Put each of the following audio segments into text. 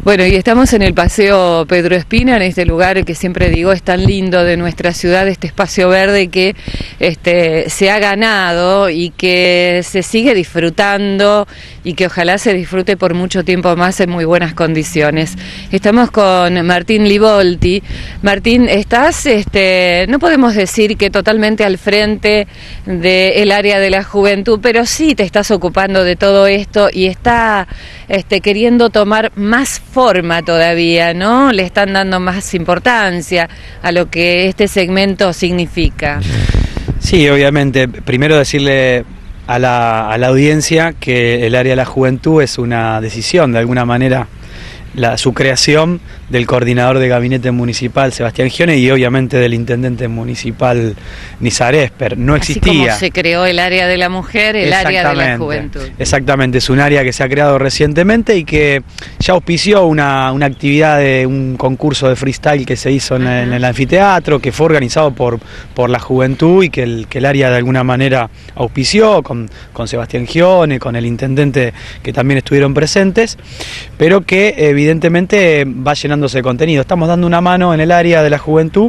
Bueno, y estamos en el Paseo Pedro Espina, en este lugar que siempre digo es tan lindo de nuestra ciudad, este espacio verde que se ha ganado y que se sigue disfrutando y que ojalá se disfrute por mucho tiempo más en muy buenas condiciones. Estamos con Martín Livolti. Martín, estás, no podemos decir que totalmente al frente del área de la juventud, pero sí te estás ocupando de todo esto y está queriendo tomar más forma todavía, ¿no? Le están dando más importancia a lo que este segmento significa. Sí, obviamente. Primero decirle a la audiencia que el área de la juventud es una decisión, de alguna manera, su creación del coordinador de gabinete municipal Sebastián Gione y obviamente del intendente municipal Nizar Esper. No existía. Así como se creó el área de la mujer, el área de la juventud. Exactamente, es un área que se ha creado recientemente y que ya auspició una actividad de un concurso de freestyle que se hizo en el anfiteatro, que fue organizado por la juventud y que el área de alguna manera auspició con Sebastián Gione, con el intendente que también estuvieron presentes, pero que evidentemente va llenándose de contenido. Estamos dando una mano en el área de la juventud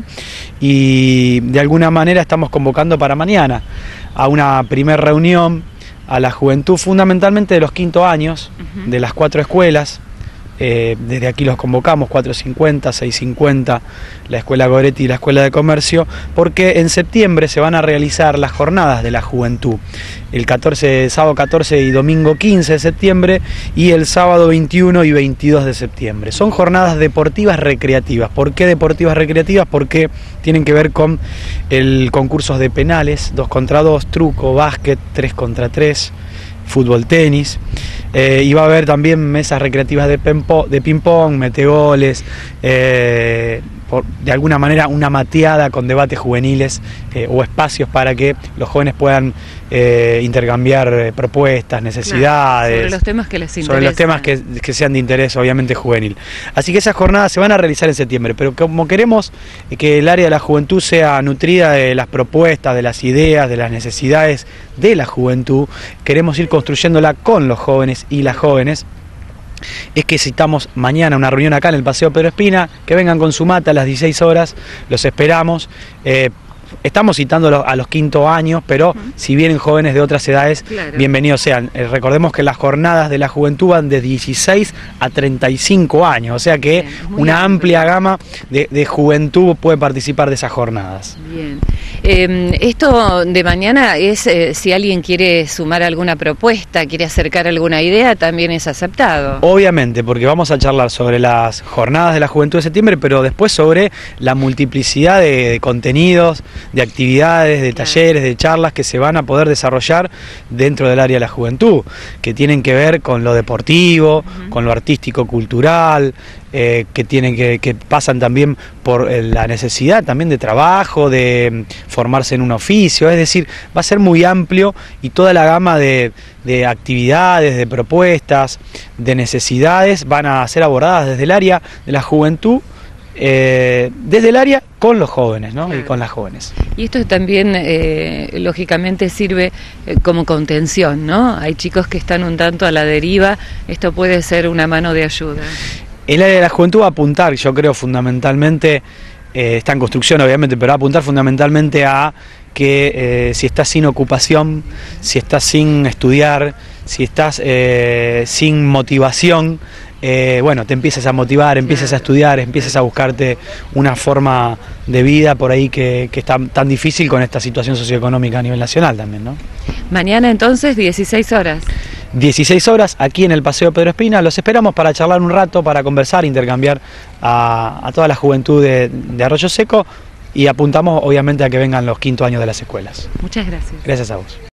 y de alguna manera estamos convocando para mañana a una primera reunión a la juventud, fundamentalmente de los 5 años, de las 4 escuelas. Desde aquí los convocamos, 450, 650, la Escuela Goretti y la Escuela de Comercio, porque en septiembre se van a realizar las jornadas de la juventud, el sábado 14 y domingo 15 de septiembre y el sábado 21 y 22 de septiembre. Son jornadas deportivas recreativas. ¿Por qué deportivas recreativas? Porque tienen que ver con el concursos de penales, 2 contra 2, truco, básquet, 3 contra 3, fútbol, tenis, y va a haber también mesas recreativas de ping-pong, metegoles, de alguna manera una mateada con debates juveniles o espacios para que los jóvenes puedan intercambiar propuestas, necesidades, sobre los temas que les interesan, sobre los temas que sean de interés obviamente juvenil. Así que esas jornadas se van a realizar en septiembre, pero como queremos que el área de la juventud sea nutrida de las propuestas, de las ideas, de las necesidades de la juventud, queremos ir construyéndola con los jóvenes y las jóvenes. Es que citamos mañana una reunión acá en el Paseo Pedro Espina, que vengan con su mate a las 16 horas, los esperamos. Estamos citando a los 5 años, pero si vienen jóvenes de otras edades, claro, bienvenidos sean. Recordemos que las jornadas de la juventud van de 16 a 35 años, o sea que una amplia gama de juventud puede participar de esas jornadas. Bien. Esto de mañana es, si alguien quiere sumar alguna propuesta, quiere acercar alguna idea, también es aceptado. Obviamente, porque vamos a charlar sobre las jornadas de la juventud de septiembre, pero después sobre la multiplicidad de contenidos, de actividades, de talleres, de charlas que se van a poder desarrollar dentro del área de la juventud, que tienen que ver con lo deportivo, con lo artístico, cultural, que pasan también por la necesidad también de trabajo, de formarse en un oficio, es decir, va a ser muy amplio y toda la gama de actividades, de propuestas, de necesidades van a ser abordadas desde el área de la juventud, desde el área con los jóvenes, ¿no? Claro. Y con las jóvenes. Y esto también, lógicamente, sirve como contención, ¿no? Hay chicos que están un tanto a la deriva, esto puede ser una mano de ayuda. El área de la juventud va a apuntar, yo creo, fundamentalmente, está en construcción obviamente, pero va a apuntar fundamentalmente a que si estás sin ocupación, si estás sin estudiar, si estás sin motivación, bueno, te empiezas a motivar, empiezas a estudiar, empiezas a buscarte una forma de vida por ahí que está tan difícil con esta situación socioeconómica a nivel nacional también, ¿no? Mañana entonces, 16 horas. 16 horas aquí en el Paseo Pedro Espina. Los esperamos para charlar un rato, para conversar, intercambiar a toda la juventud de Arroyo Seco y apuntamos obviamente a que vengan los 5 años de las escuelas. Muchas gracias. Gracias a vos.